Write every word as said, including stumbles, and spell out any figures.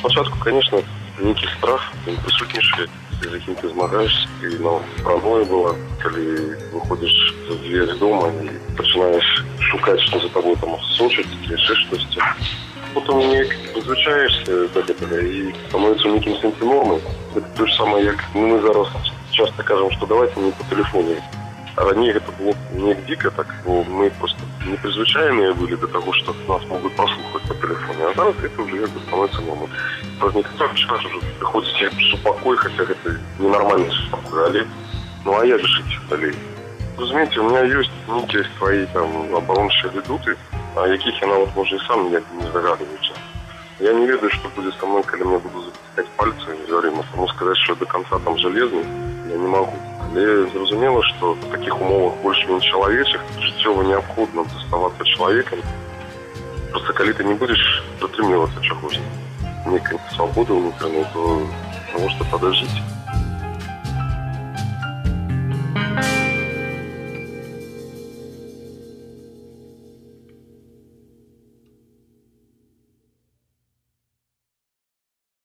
спочатку, конечно, некий страх, він присутніший, з яким ти змагаєшся, і ну, паранойя була, коли виходиш за двері дома і починаєш шукати, що за тобою там сочить, чи ще щось. Потім не звичаєшся до цього і становиться неким сенсі норми. Це те ж саме, як ми зараз часто кажемо, що давайте не по телефону. А ранее это было не дико, так но мы просто не призвичайные были до того, что нас могут прослушать по телефону. А зараз это уже как бы становится нормой. Правда, некоторые сейчас уже приходится супокой, хотя это ненормально супокой, але ну а я же жить далее. Разумеете, у меня есть некие свои там оборонные ведуты, о яких я навіть може і сам не, не догадываюся. Я не ведаю, что будет со мной, когда мне будут затыкать пальцы, и говорим, потому сказать, что до конца там железный, я не могу. Але зрозуміло, що в таких умовах більш-менш чоловічих життєво необхідно доставатися чоловіком. Просто коли ти не будеш дотримуватися чогось, некої свободи внутрішньої, то можете подождіть.